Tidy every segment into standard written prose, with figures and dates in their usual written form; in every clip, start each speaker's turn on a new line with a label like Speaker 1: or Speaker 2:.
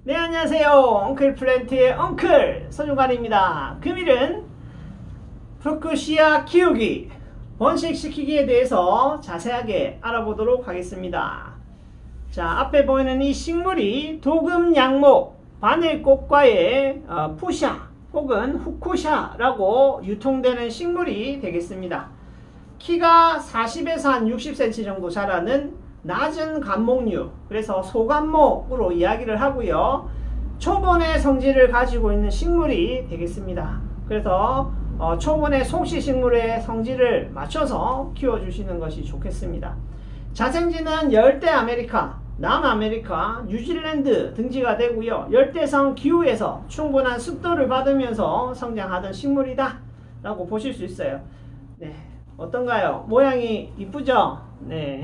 Speaker 1: 네, 안녕하세요. 엉클플랜트의 엉클 서중관입니다. 금일은 푸쿠시아 키우기, 번식시키기에 대해서 자세하게 알아보도록 하겠습니다. 자, 앞에 보이는 이 식물이 도금양목 바늘꽃과의 푸샤 혹은 후쿠샤라고 유통되는 식물이 되겠습니다. 키가 40에서 한 60cm 정도 자라는 낮은 감목류, 그래서 소감목으로 이야기를 하고요. 초본의 성질을 가지고 있는 식물이 되겠습니다. 그래서 초본의 속시식물의 성질을 맞춰서 키워주시는 것이 좋겠습니다. 자생지는 열대 아메리카, 남아메리카, 뉴질랜드 등지가 되고요. 열대성 기후에서 충분한 습도를 받으면서 성장하던 식물이다 라고 보실 수 있어요. 네, 어떤가요? 모양이 이쁘죠? 네.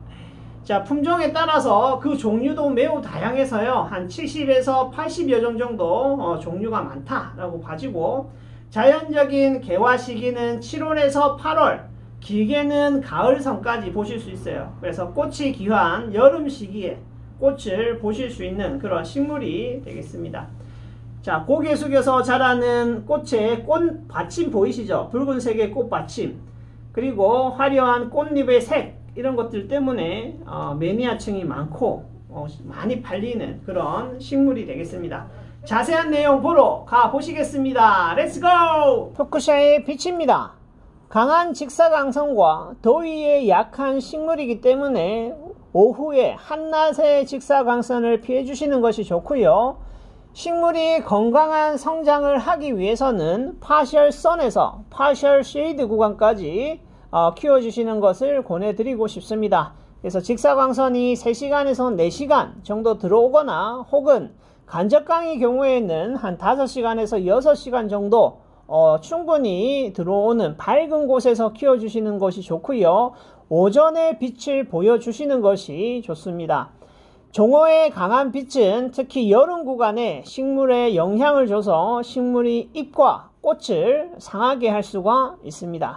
Speaker 1: 자, 품종에 따라서 그 종류도 매우 다양해서요. 한 70에서 80여 종 정도 종류가 많다라고 봐지고, 자연적인 개화 시기는 7월에서 8월, 길게는 가을성까지 보실 수 있어요. 그래서 꽃이 귀한 여름 시기에 꽃을 보실 수 있는 그런 식물이 되겠습니다. 자, 고개 숙여서 자라는 꽃의 꽃 받침 보이시죠? 붉은색의 꽃 받침, 그리고 화려한 꽃잎의 색, 이런 것들 때문에 매니아층이 많고 많이 팔리는 그런 식물이 되겠습니다. 자세한 내용 보러 가보시겠습니다. 렛츠고! 푸쿠시아의 빛입니다. 강한 직사광선과 더위에 약한 식물이기 때문에 오후에 한낮의 직사광선을 피해주시는 것이 좋고요. 식물이 건강한 성장을 하기 위해서는 파셜 선에서 파셜 쉐이드 구간까지 키워주시는 것을 권해드리고 싶습니다. 그래서 직사광선이 3시간에서 4시간 정도 들어오거나 혹은 간접광의 경우에는 한 5시간에서 6시간 정도 충분히 들어오는 밝은 곳에서 키워주시는 것이 좋고요. 오전에 빛을 보여주시는 것이 좋습니다. 종호의 강한 빛은 특히 여름 구간에 식물에 영향을 줘서 식물이 잎과 꽃을 상하게 할 수가 있습니다.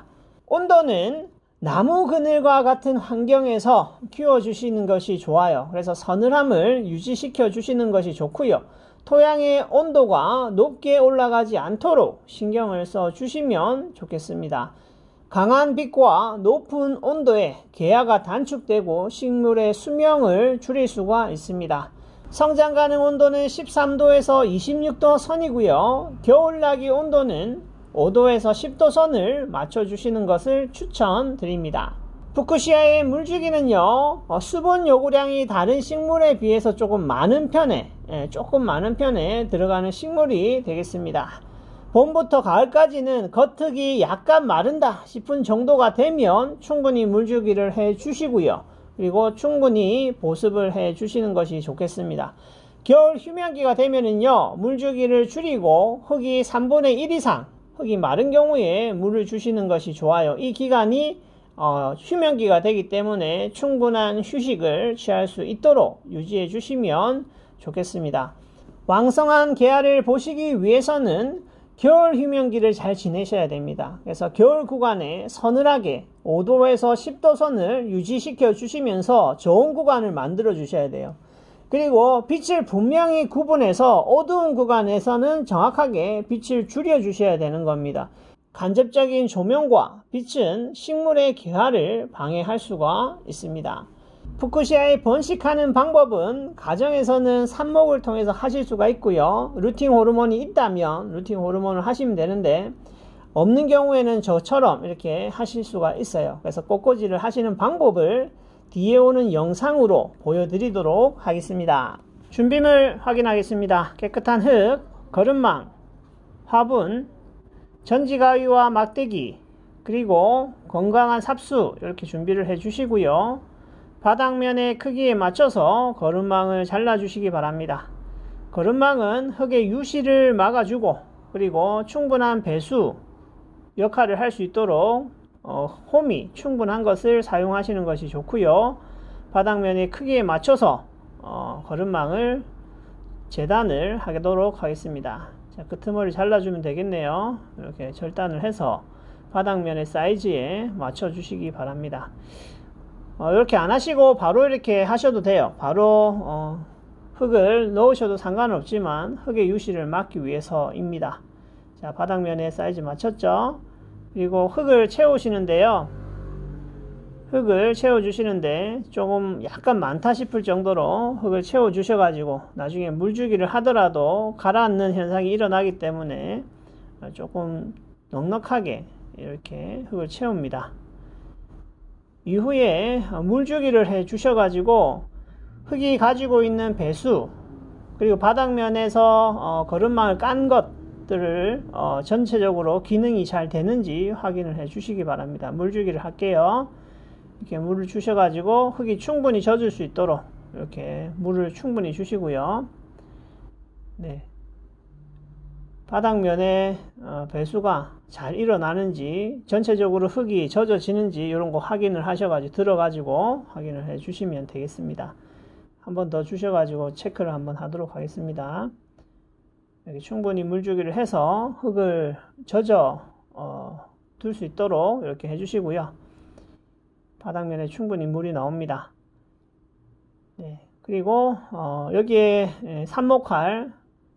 Speaker 1: 온도는 나무 그늘과 같은 환경에서 키워주시는 것이 좋아요. 그래서 서늘함을 유지시켜 주시는 것이 좋고요. 토양의 온도가 높게 올라가지 않도록 신경을 써 주시면 좋겠습니다. 강한 빛과 높은 온도에 개화가 단축되고 식물의 수명을 줄일 수가 있습니다. 성장 가능 온도는 13도에서 26도 선이고요. 겨울나기 온도는 5도에서 10도 선을 맞춰주시는 것을 추천드립니다. 푸쿠시아의 물주기는요, 수분 요구량이 다른 식물에 비해서 조금 많은 편에 들어가는 식물이 되겠습니다. 봄부터 가을까지는 겉흙이 약간 마른다 싶은 정도가 되면 충분히 물주기를 해 주시고요. 그리고 충분히 보습을 해 주시는 것이 좋겠습니다. 겨울 휴면기가 되면은요, 물주기를 줄이고 흙이 3분의 1 이상 흙이 마른 경우에 물을 주시는 것이 좋아요. 이 기간이 휴면기가 되기 때문에 충분한 휴식을 취할 수 있도록 유지해 주시면 좋겠습니다. 왕성한 개화를 보시기 위해서는 겨울 휴면기를 잘 지내셔야 됩니다. 그래서 겨울 구간에 서늘하게 5도에서 10도 선을 유지시켜 주시면서 좋은 구간을 만들어 주셔야 돼요. 그리고 빛을 분명히 구분해서 어두운 구간에서는 정확하게 빛을 줄여 주셔야 되는 겁니다. 간접적인 조명과 빛은 식물의 개화를 방해할 수가 있습니다. 푸쿠시아에 번식하는 방법은 가정에서는 삽목을 통해서 하실 수가 있고요. 루팅 호르몬이 있다면 루팅 호르몬을 하시면 되는데, 없는 경우에는 저처럼 이렇게 하실 수가 있어요. 그래서 꽃꽂이를 하시는 방법을 뒤에 오는 영상으로 보여드리도록 하겠습니다. 준비물 확인하겠습니다. 깨끗한 흙, 거름망, 화분, 전지가위와 막대기, 그리고 건강한 삽수 이렇게 준비를 해 주시고요. 바닥면의 크기에 맞춰서 거름망을 잘라 주시기 바랍니다. 거름망은 흙의 유실을 막아주고, 그리고 충분한 배수 역할을 할 수 있도록 홈이 충분한 것을 사용하시는 것이 좋고요. 바닥면의 크기에 맞춰서 거름망을 재단을 하도록 하겠습니다. 자, 끄트머리 잘라주면 되겠네요. 이렇게 절단을 해서 바닥면의 사이즈에 맞춰 주시기 바랍니다. 이렇게 안 하시고 바로 이렇게 하셔도 돼요. 바로 흙을 넣으셔도 상관은 없지만 흙의 유실을 막기 위해서입니다. 자, 바닥면에 사이즈 맞췄죠? 그리고 흙을 채우시는데요. 흙을 채워주시는데 조금 약간 많다 싶을 정도로 흙을 채워주셔가지고 나중에 물주기를 하더라도 가라앉는 현상이 일어나기 때문에 조금 넉넉하게 이렇게 흙을 채웁니다. 이후에 물주기를 해 주셔가지고 흙이 가지고 있는 배수 그리고 바닥면에서 거름망을 깐 것들을 전체적으로 기능이 잘 되는지 확인을 해 주시기 바랍니다. 물주기를 할게요. 이렇게 물을 주셔가지고 흙이 충분히 젖을 수 있도록 이렇게 물을 충분히 주시고요. 네. 바닥면에 배수가 잘 일어나는지 전체적으로 흙이 젖어지는지 이런 거 확인을 하셔가지고 들어가지고 확인을 해 주시면 되겠습니다. 한 번 더 주셔가지고 체크를 한번 하도록 하겠습니다. 이렇게 충분히 물주기를 해서 흙을 젖어 둘 수 있도록 이렇게 해주시고요. 바닥면에 충분히 물이 나옵니다. 네. 그리고 여기에 삽목할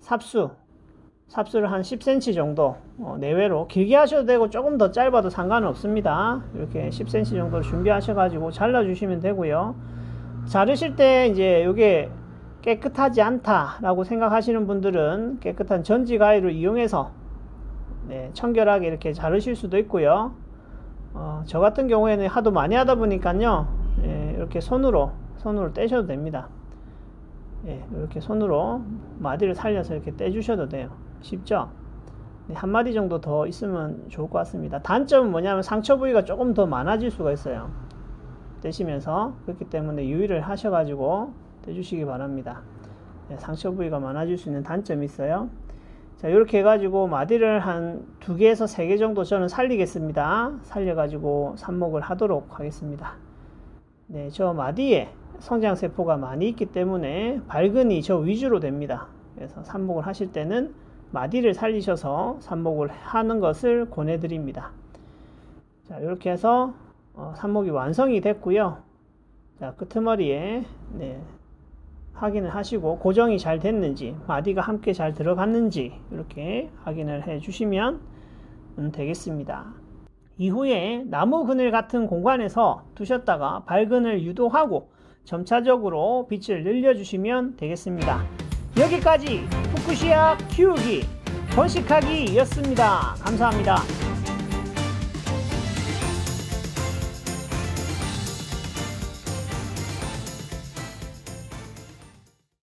Speaker 1: 삽수를 한 10cm 정도 내외로 길게 하셔도 되고 조금 더 짧아도 상관은 없습니다. 이렇게 10cm 정도로 준비하셔가지고 잘라주시면 되고요. 자르실 때 이제 이게 깨끗하지 않다라고 생각하시는 분들은 깨끗한 전지 가위를 이용해서 네, 청결하게 이렇게 자르실 수도 있고요. 저 같은 경우에는 하도 많이 하다 보니까요, 예, 이렇게 손으로 떼셔도 됩니다. 예, 이렇게 손으로 마디를 살려서 이렇게 떼주셔도 돼요. 쉽죠? 네, 한 마디 정도 더 있으면 좋을 것 같습니다. 단점은 뭐냐면 상처 부위가 조금 더 많아질 수가 있어요. 떼시면서. 그렇기 때문에 유의를 하셔가지고 떼주시기 바랍니다. 네, 상처 부위가 많아질 수 있는 단점이 있어요. 자, 이렇게 해가지고 마디를 한 2개에서 3개 정도 저는 살리겠습니다. 살려가지고 삽목을 하도록 하겠습니다. 네, 저 마디에 성장세포가 많이 있기 때문에 발근이 저 위주로 됩니다. 그래서 삽목을 하실 때는 마디를 살리셔서 삽목을 하는 것을 권해드립니다. 자, 이렇게 해서 삽목이 완성이 됐고요. 자, 끄트머리에 네, 확인을 하시고 고정이 잘 됐는지 마디가 함께 잘 들어갔는지 이렇게 확인을 해 주시면 되겠습니다. 이후에 나무 그늘 같은 공간에서 두셨다가 발근을 유도하고 점차적으로 빛을 늘려주시면 되겠습니다. 여기까지 푸쿠시아 키우기 번식하기 였습니다. 감사합니다.